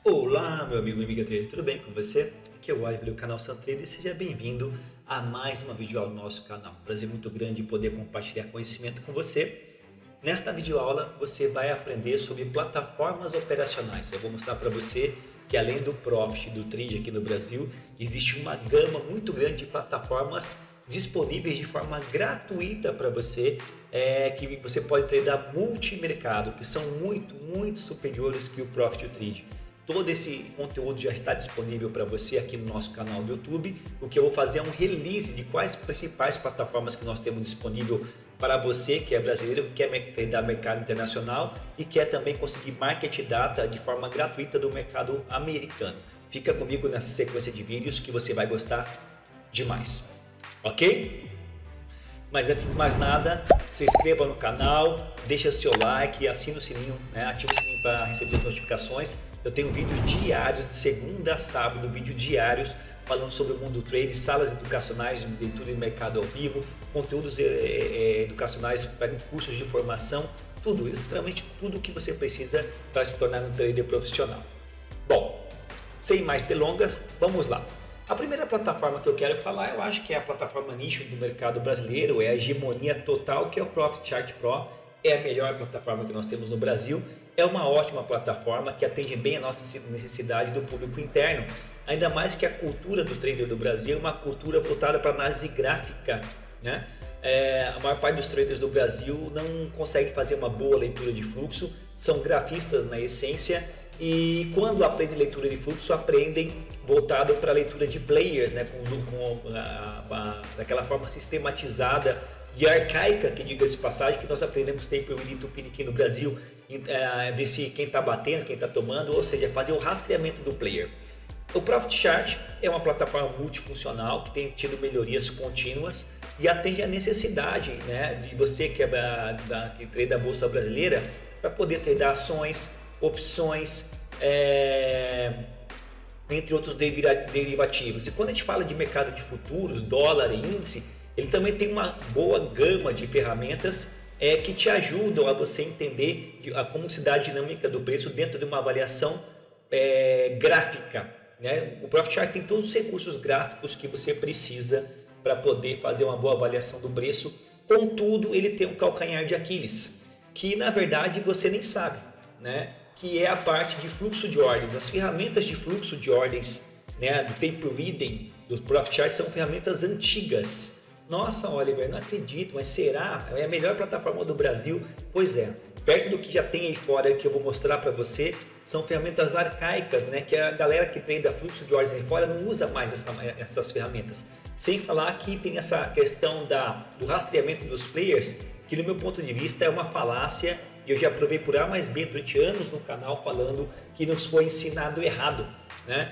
Olá, meu amigo e amiga trader, tudo bem com você? Aqui é o Oliver do canal Sun Trader e seja bem-vindo a mais uma videoaula do nosso canal. Prazer muito grande poder compartilhar conhecimento com você. Nesta videoaula você vai aprender sobre plataformas operacionais. Eu vou mostrar para você que além do Profit do Trade aqui no Brasil, existe uma gama muito grande de plataformas disponíveis de forma gratuita para você, que você pode tradear multimercado, que são muito superiores que o Profit Trade. Todo esse conteúdo já está disponível para você aqui no nosso canal do YouTube. O que eu vou fazer é um release de quais principais plataformas que nós temos disponível para você que é brasileiro, que quer tradar mercado internacional e quer também conseguir market data de forma gratuita do mercado americano. Fica comigo nessa sequência de vídeos que você vai gostar demais, ok? Mas antes de mais nada, se inscreva no canal, deixa seu like, assina o sininho, ativa o sininho para receber as notificações. Eu tenho vídeos diários, de segunda a sábado, vídeos diários falando sobre o mundo do trade, salas educacionais de leitura de mercado ao vivo, conteúdos educacionais para cursos de formação, tudo, extremamente tudo o que você precisa para se tornar um trader profissional. Bom, sem mais delongas, vamos lá. A primeira plataforma que eu quero falar, eu acho que é a plataforma nicho do mercado brasileiro, é a hegemonia total, que é o Profit Chart Pro, é a melhor plataforma que nós temos no Brasil, é uma ótima plataforma que atende bem a nossa necessidade do público interno, ainda mais que a cultura do trader do Brasil é uma cultura voltada para análise gráfica, né? A maior parte dos traders do Brasil não consegue fazer uma boa leitura de fluxo, são grafistas na essência, e quando aprendem leitura de fluxo, aprendem voltado para a leitura de players, né? Daquela forma sistematizada e arcaica, que diga de passagem, que nós aprendemos tempo e Tupini aqui no Brasil, ver se quem está batendo, quem está tomando, ou seja, fazer o rastreamento do player. O Profit Chart é uma plataforma multifuncional que tem tido melhorias contínuas e atende a necessidade, né, de você que trade da Bolsa Brasileira para poder tradar ações, opções, entre outros derivativos. E quando a gente fala de mercado de futuros, dólar e índice, ele também tem uma boa gama de ferramentas que te ajudam a você entender como se dá a dinâmica do preço dentro de uma avaliação gráfica, né? O Profit Chart tem todos os recursos gráficos que você precisa para poder fazer uma boa avaliação do preço. Contudo, ele tem um calcanhar de Aquiles, que na verdade você nem sabe, né? Que é a parte de fluxo de ordens. As ferramentas de fluxo de ordens, né, do tape reading, do Profit Chart, são ferramentas antigas. Nossa, Oliver, não acredito, mas será? É a melhor plataforma do Brasil? Pois é, perto do que já tem aí fora que eu vou mostrar para você, são ferramentas arcaicas, né, que a galera que treina fluxo de ordens aí fora não usa mais essas ferramentas. Sem falar que tem essa questão do rastreamento dos players, que no meu ponto de vista é uma falácia, e eu já provei por A mais B durante anos no canal falando que nos foi ensinado errado, né?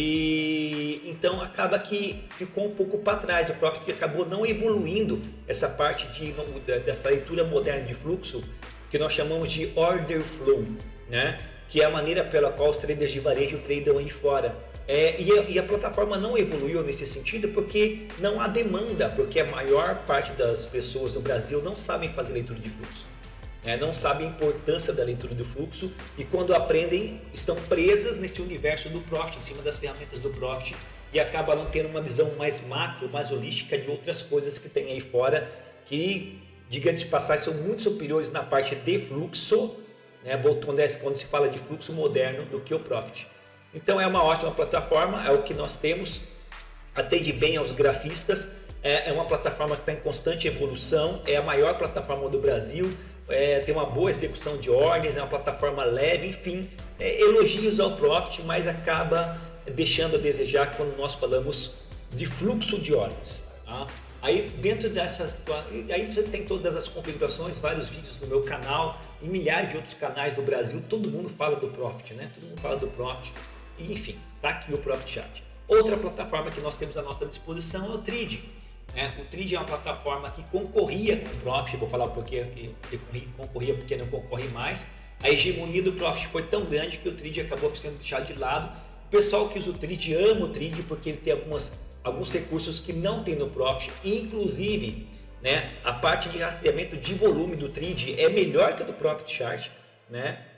E então acaba que ficou um pouco para trás. O Profit acabou não evoluindo essa parte dessa leitura moderna de fluxo que nós chamamos de order flow, né? Que é a maneira pela qual os traders de varejo tradam aí fora. E a plataforma não evoluiu nesse sentido porque não há demanda, porque a maior parte das pessoas no Brasil não sabem fazer leitura de fluxo. Não sabem a importância da leitura do fluxo e quando aprendem estão presas nesse universo do Profit, em cima das ferramentas do Profit, e acabam não tendo uma visão mais macro, mais holística de outras coisas que tem aí fora, que, diga-se de passagem, são muito superiores na parte de fluxo, né, quando se fala de fluxo moderno, do que o Profit. Então é uma ótima plataforma, é o que nós temos, atende bem aos grafistas, é uma plataforma que está em constante evolução, é a maior plataforma do Brasil, tem uma boa execução de ordens, é uma plataforma leve, enfim, elogios ao Profit, mas acaba deixando a desejar quando nós falamos de fluxo de ordens. Tá? Aí dentro dessas, aí você tem todas as configurações, vários vídeos no meu canal, em milhares de outros canais do Brasil, todo mundo fala do Profit, né? Todo mundo fala do Profit, e, enfim, tá aqui o Profit Chart. Outra plataforma que nós temos à nossa disposição é o Trade. O Trade é uma plataforma que concorria com o Profit, vou falar porque concorria porque não concorre mais. A hegemonia do Profit foi tão grande que o Trade acabou sendo deixado de lado. O pessoal que usa o Trade ama o Trade porque ele tem alguns recursos que não tem no Profit, inclusive, né, a parte de rastreamento de volume do Trade é melhor que a do Profit Chart, né?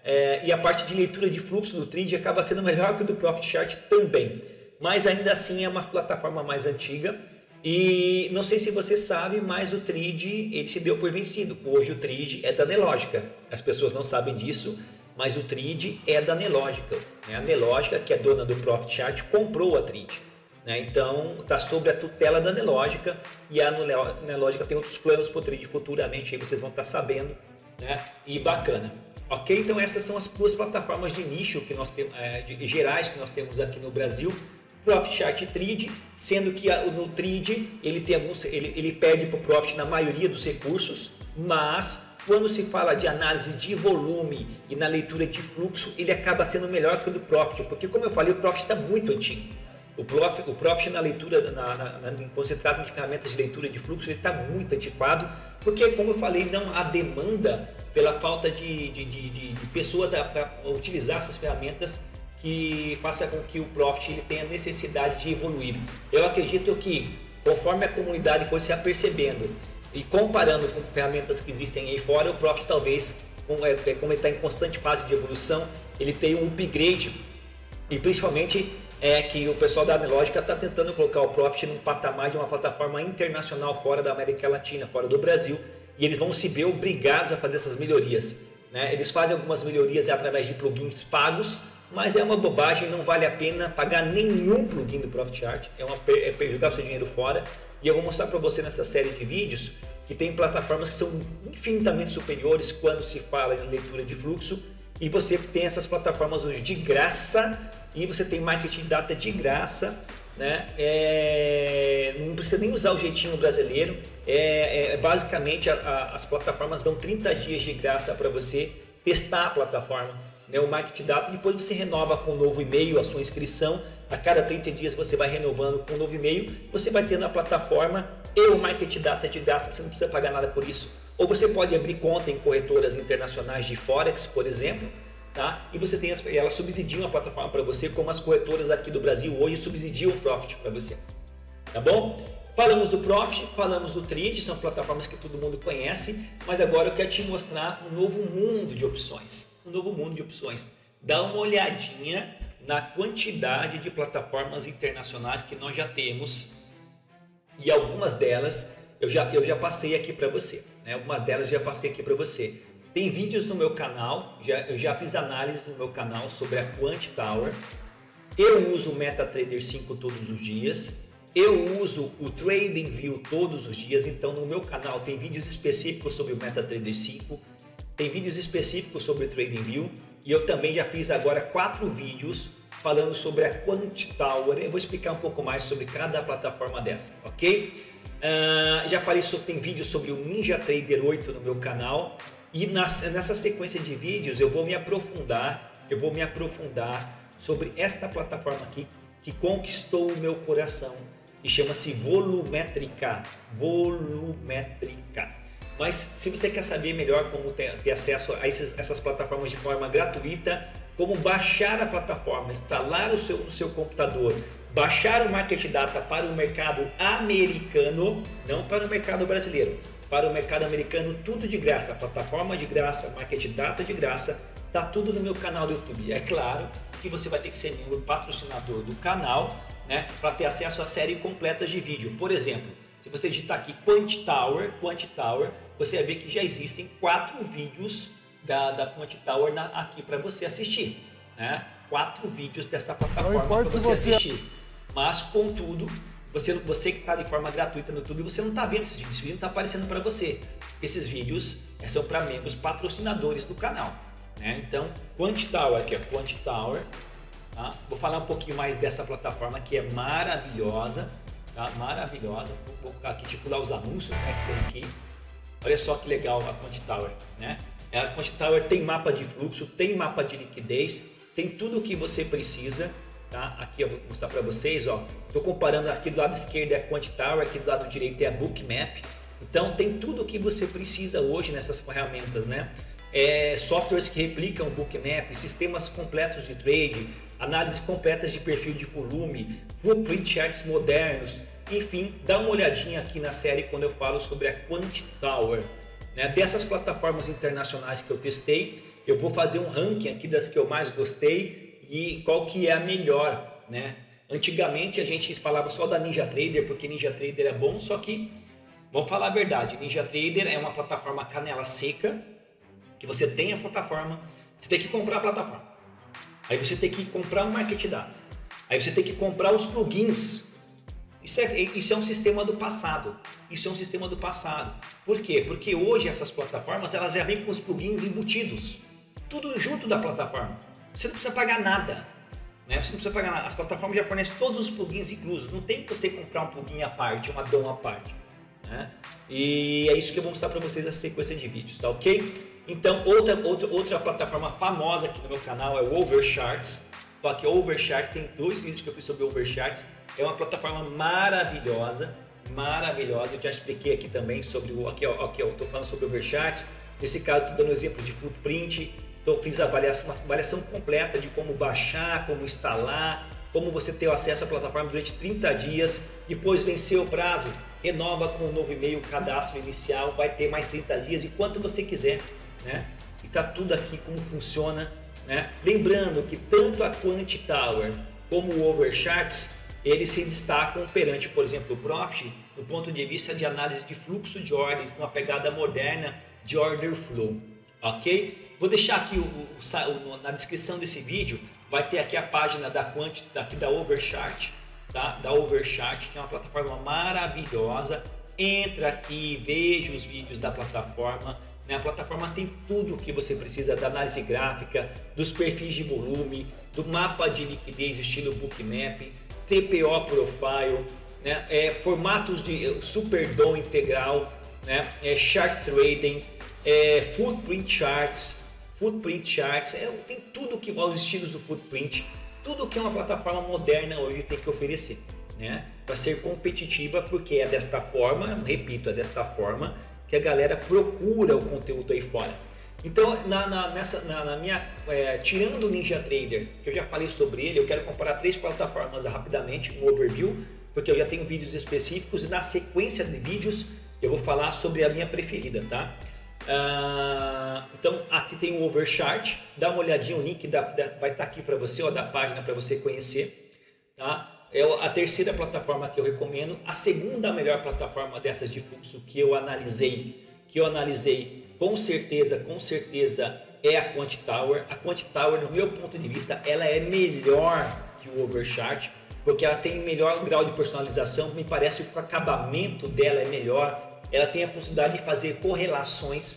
E a parte de leitura de fluxo do Tridi acaba sendo melhor que o do Profit Chart também. Mas ainda assim é uma plataforma mais antiga. E não sei se você sabe, mas o Tridi ele se deu por vencido. Hoje o Tridi é da Nelogica. As pessoas não sabem disso, mas o Tridi é da Nelogica. A Nelogica, que é dona do Profit Chart, comprou a Tridi. Então está sob a tutela da Nelogica, e a Nelogica tem outros planos para o Tridi futuramente, aí vocês vão estar sabendo, e bacana. Ok? Então essas são as duas plataformas de nicho que nós temos, gerais que nós temos aqui no Brasil, Profit Chart e Tridi, sendo que no Tridi ele perde para o Profit na maioria dos recursos, mas quando se fala de análise de volume e na leitura de fluxo, ele acaba sendo melhor que o do Profit, porque como eu falei, o Profit está muito antigo. O Profit na leitura, quando se trata de ferramentas de leitura de fluxo, ele está muito antiquado, porque como eu falei, não há demanda pela falta de pessoas a utilizar essas ferramentas que faça com que o Profit ele tenha necessidade de evoluir. Eu acredito que conforme a comunidade for se apercebendo e comparando com ferramentas que existem aí fora, o Profit talvez, como ele está em constante fase de evolução, ele tem um upgrade, e principalmente que o pessoal da Nelogica está tentando colocar o Profit num patamar de uma plataforma internacional fora da América Latina, fora do Brasil, e eles vão se ver obrigados a fazer essas melhorias. Eles fazem algumas melhorias através de plugins pagos, mas é uma bobagem, não vale a pena pagar nenhum plugin do Profit Chart, é jogar seu dinheiro fora. E eu vou mostrar para você nessa série de vídeos que tem plataformas que são infinitamente superiores quando se fala em leitura de fluxo, e você tem essas plataformas hoje de graça, e você tem marketing data de graça, não precisa nem usar o jeitinho brasileiro, basicamente as plataformas dão 30 dias de graça para você testar a plataforma, o marketing data, depois você renova com um novo e-mail a sua inscrição, a cada 30 dias você vai renovando com um novo e-mail, você vai tendo a plataforma e o marketing data de graça, você não precisa pagar nada por isso. Ou você pode abrir conta em corretoras internacionais de Forex, por exemplo, e você tem elas subsidiam a plataforma para você, como as corretoras aqui do Brasil hoje subsidiam o Profit para você. Tá bom? Falamos do Profit, falamos do Tridi, são plataformas que todo mundo conhece, mas agora eu quero te mostrar um novo mundo de opções. Dá uma olhadinha na quantidade de plataformas internacionais que nós já temos, e algumas delas eu já passei aqui para você. Tem vídeos no meu canal, eu já fiz análise no meu canal sobre a Quant Tower. Eu uso o MetaTrader 5 todos os dias. Eu uso o TradingView todos os dias. Então no meu canal tem vídeos específicos sobre o MetaTrader 5. Tem vídeos específicos sobre o TradingView. E eu também já fiz agora 4 vídeos falando sobre a Quant Tower. Eu vou explicar um pouco mais sobre cada plataforma dessa, ok? Já falei tem vídeos sobre o NinjaTrader 8 no meu canal. E nessa sequência de vídeos eu vou me aprofundar sobre esta plataforma aqui que conquistou o meu coração e chama-se Volumétrica. Mas se você quer saber melhor como ter acesso a essas plataformas de forma gratuita, como baixar a plataforma, instalar no seu computador, baixar o Market Data para o mercado americano, não para o mercado brasileiro, para o mercado americano, tudo de graça, plataforma de graça, Market Data de graça, tá tudo no meu canal do YouTube. É claro que você vai ter que ser membro patrocinador do canal, para ter acesso à série completa de vídeo. Por exemplo, se você digitar aqui Quant Tower, você vai ver que já existem 4 vídeos da Quant Tower aqui para você assistir, 4 vídeos dessa plataforma para você assistir. Mas, contudo, você que está de forma gratuita no YouTube, você não está vendo esses vídeos, esse vídeo não está aparecendo para você. Esses vídeos são para membros patrocinadores do canal. Então, Quant Tower, aqui é Quant Tower. Vou falar um pouquinho mais dessa plataforma que é maravilhosa. Maravilhosa. Vou colocar aqui, tipo lá os anúncios que tem aqui. Olha só que legal a Quant Tower. A Quant Tower tem mapa de fluxo, tem mapa de liquidez, tem tudo o que você precisa. Aqui eu vou mostrar para vocês, estou comparando aqui do lado esquerdo é a Quant Tower, aqui do lado direito é a Bookmap. Então tem tudo o que você precisa hoje nessas ferramentas, softwares que replicam o Bookmap, sistemas completos de trade, análises completas de perfil de volume, blueprint charts modernos, enfim, dá uma olhadinha aqui na série quando eu falo sobre a Quant Tower. Dessas plataformas internacionais que eu testei, eu vou fazer um ranking aqui das que eu mais gostei e qual que é a melhor, né? Antigamente a gente falava só da NinjaTrader porque NinjaTrader é bom, só que, vamos falar a verdade, NinjaTrader é uma plataforma canela seca, que você tem a plataforma, você tem que comprar a plataforma, aí você tem que comprar um market data, aí você tem que comprar os plugins. Isso é um sistema do passado. Isso é um sistema do passado. Por quê? Porque hoje essas plataformas elas já vêm com os plugins embutidos. Tudo junto da plataforma. Você não precisa pagar nada. Né? Você não precisa pagar nada. As plataformas já fornecem todos os plugins inclusos. Não tem que você comprar um plugin à parte, uma add-on à parte. Né? E é isso que eu vou mostrar para vocês nessa sequência de vídeos, tá ok? Então, outra plataforma famosa aqui no meu canal é o Overcharts. Só que o Overcharts, tem 2 vídeos que eu fiz sobre o Overcharts. É uma plataforma maravilhosa, maravilhosa. Eu já expliquei aqui também sobre o... Aqui eu estou falando sobre o Overcharts. Nesse caso, estou dando exemplo de footprint. Então, fiz uma avaliação completa de como baixar, como instalar, como você ter acesso à plataforma durante 30 dias. Depois venceu o prazo, renova com um novo e-mail, cadastro inicial, vai ter mais 30 dias, e quanto você quiser, né? E tá tudo aqui como funciona, né? Lembrando que tanto a QuantiTower como o Overcharts, eles se destacam perante, por exemplo, o Profit, do ponto de vista de análise de fluxo de ordens, uma pegada moderna de order flow, ok? Vou deixar aqui na descrição desse vídeo, vai ter aqui a página da Overchart, tá? Da Overchart, que é uma plataforma maravilhosa. Entra aqui, veja os vídeos da plataforma. A plataforma tem tudo o que você precisa da análise gráfica, dos perfis de volume, do mapa de liquidez estilo Bookmap, TPO Profile, né? Formatos de Super DOM integral, né? Chart Trading, Footprint Charts, tem tudo que os estilos do Footprint, tudo que uma plataforma moderna hoje tem que oferecer, né? Para ser competitiva, porque é desta forma, repito, é desta forma que a galera procura o conteúdo aí fora. Então, tirando o NinjaTrader, que eu já falei sobre ele, eu quero comparar 3 plataformas rapidamente, um overview, porque eu já tenho vídeos específicos e na sequência de vídeos eu vou falar sobre a minha preferida, tá? Então, aqui tem o Overchart, dá uma olhadinha, o link vai estar aqui para você, ó, da página para você conhecer, tá? É a terceira plataforma que eu recomendo. A segunda melhor plataforma dessas de fluxo que eu analisei, com certeza é a QuantiTower. A QuantiTower, no meu ponto de vista, ela é melhor que o Overchart, porque ela tem melhor grau de personalização. Me parece que o acabamento dela é melhor. Ela tem a possibilidade de fazer correlações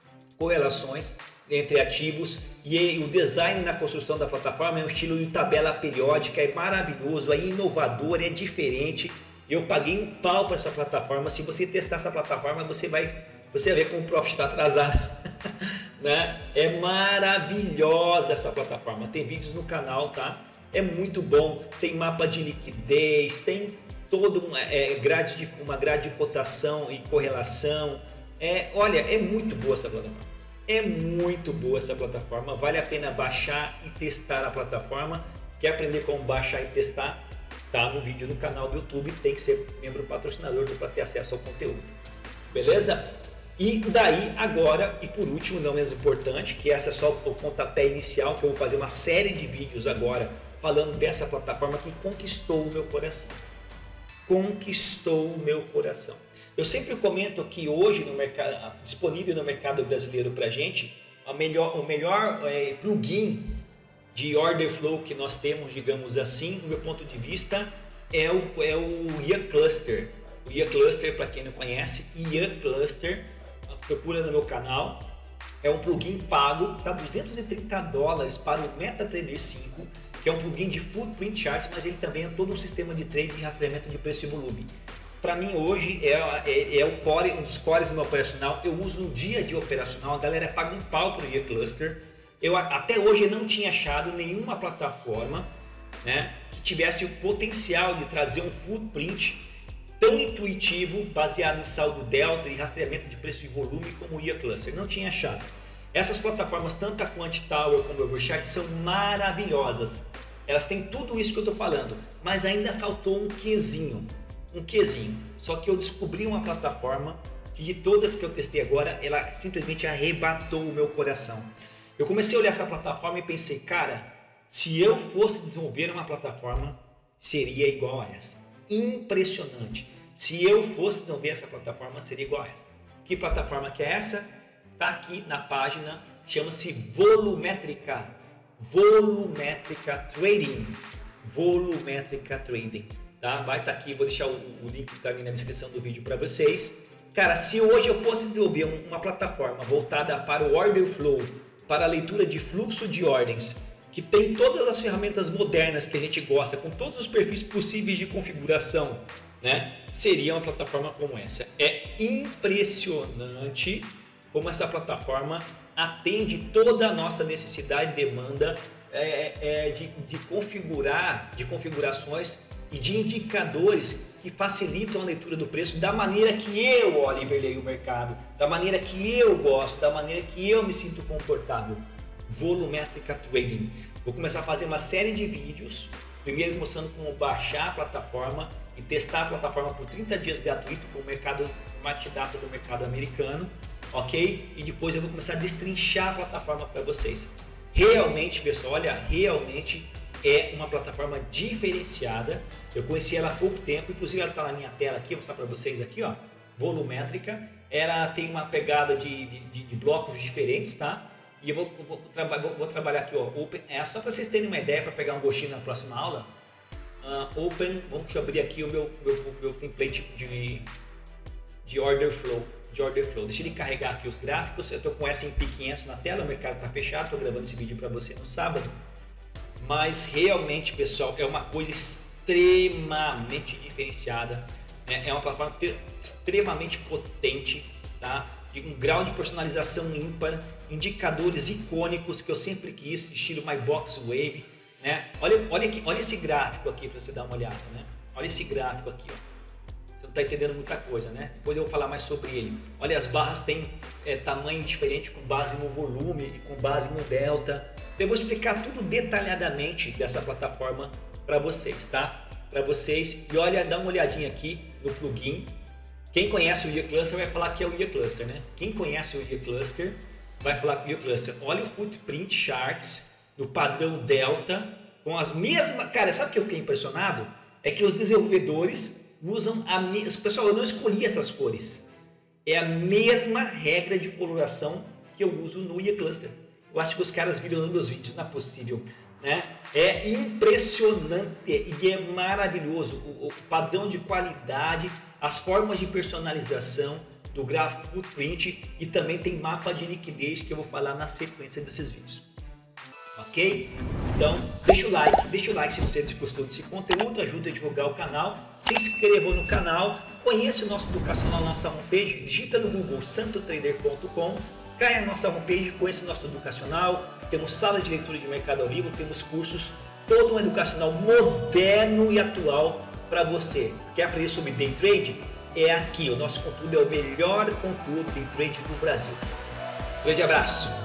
entre ativos, e o design na construção da plataforma é um estilo de tabela periódica, é maravilhoso, é inovador, é diferente. Eu paguei um pau para essa plataforma. Se você testar essa plataforma, você vai ver como o Profit está atrasado. Né? É maravilhosa essa plataforma, tem vídeos no canal, tá? É muito bom, tem mapa de liquidez, tem todo uma grade de cotação e correlação. Olha, é muito boa essa plataforma. É muito boa essa plataforma, vale a pena baixar e testar a plataforma. Quer aprender como baixar e testar? Tá no vídeo no canal do YouTube, tem que ser membro patrocinador para ter acesso ao conteúdo. Beleza? E daí agora, e por último, não menos importante, que essa é só o pontapé inicial, que eu vou fazer uma série de vídeos agora falando dessa plataforma que conquistou o meu coração. Conquistou o meu coração. Eu sempre comento que hoje no mercado, disponível no mercado brasileiro para a gente, o melhor plugin de order flow que nós temos, digamos assim, do meu ponto de vista, é o IA Cluster. O IA Cluster, para quem não conhece, IA Cluster, procura no meu canal, é um plugin pago, tá $230 para o MetaTrader 5, que é um plugin de Footprint Charts, mas ele também é todo um sistema de trade e rastreamento de preço e volume. Para mim hoje é o core, um dos cores do meu operacional. Eu uso no dia a dia operacional. A galera paga um pau para o IA Cluster. Eu até hoje não tinha achado nenhuma plataforma, né, que tivesse o potencial de trazer um footprint tão intuitivo, baseado em saldo delta e rastreamento de preço e volume como o IA Cluster. Não tinha achado. Essas plataformas, tanto a QuantiTower como o Overchart, são maravilhosas. Elas têm tudo isso que eu estou falando, mas ainda faltou um quezinho. Só que eu descobri uma plataforma que, de todas que eu testei agora, ela simplesmente arrebatou o meu coração. Eu comecei a olhar essa plataforma e pensei, cara, se eu fosse desenvolver uma plataforma, seria igual a essa. Impressionante. Se eu fosse desenvolver essa plataforma, seria igual a essa. Que plataforma que é essa? Tá aqui na página, chama-se Volumétrica. Volumétrica Trading. Volumétrica Trading. Tá? Vai estar aqui, vou deixar o link também na descrição do vídeo para vocês. Cara, se hoje eu fosse desenvolver uma plataforma voltada para o Order Flow, para a leitura de fluxo de ordens, que tem todas as ferramentas modernas que a gente gosta, com todos os perfis possíveis de configuração, né? Seria uma plataforma como essa. É impressionante como essa plataforma atende toda a nossa necessidade e demanda de configurações e de indicadores que facilitam a leitura do preço da maneira que eu, Oliver, leio o mercado, da maneira que eu gosto, da maneira que eu me sinto confortável. Volumétrica Trading. Vou começar a fazer uma série de vídeos, primeiro mostrando como baixar a plataforma e testar a plataforma por 30 dias gratuito com o mercado Market Data do mercado americano, ok? E depois eu vou começar a destrinchar a plataforma para vocês. Realmente, pessoal, olha, realmente é uma plataforma diferenciada. Eu conheci ela há pouco tempo, inclusive ela está na minha tela aqui, vou mostrar para vocês aqui, ó, Volumétrica. Ela tem uma pegada de blocos diferentes, tá? E eu vou trabalhar aqui, ó, Open, só para vocês terem uma ideia, para pegar um gostinho na próxima aula. Open, vamos abrir aqui o meu template de Order Flow. Deixa ele carregar aqui os gráficos. Eu estou com S&P 500 na tela, o mercado está fechado, estou gravando esse vídeo para você no sábado. Mas realmente, pessoal, é uma coisa extremamente diferenciada, né? É uma plataforma extremamente potente, tá? De um grau de personalização ímpar, indicadores icônicos que eu sempre quis, estilo My Box Wave, né? Olha esse gráfico aqui para você dar uma olhada, né? Olha esse gráfico aqui, ó. Você não está entendendo muita coisa, né? Depois eu vou falar mais sobre ele. Olha, as barras têm tamanho diferente com base no volume e com base no delta. Eu vou explicar tudo detalhadamente dessa plataforma para vocês, tá? Para vocês. E olha, dá uma olhadinha aqui no plugin. Quem conhece o IA Cluster vai falar que é o IA Cluster, né? Quem conhece o IA Cluster vai falar que é o IA Cluster. Olha o footprint charts do padrão delta com as mesmas... Cara, sabe o que eu fiquei impressionado? É que os desenvolvedores usam a mesma... Pessoal, eu não escolhi essas cores. É a mesma regra de coloração que eu uso no IA Cluster. Eu acho que os caras viram nos meus vídeos, não é possível, né? É impressionante e é maravilhoso o padrão de qualidade, as formas de personalização do gráfico footprint e também tem mapa de liquidez que eu vou falar na sequência desses vídeos. Ok? Então, deixa o like se você gostou desse conteúdo, ajuda a divulgar o canal, se inscreva no canal, conheça o nosso educacional na nossa homepage, digita no Google santotrader.com, caia na nossa homepage, conheça o nosso educacional, temos sala de leitura de mercado ao vivo, temos cursos, todo um educacional moderno e atual para você. Quer aprender sobre Day Trade? É aqui, o nosso conteúdo é o melhor conteúdo de Day Trade do Brasil. Grande abraço!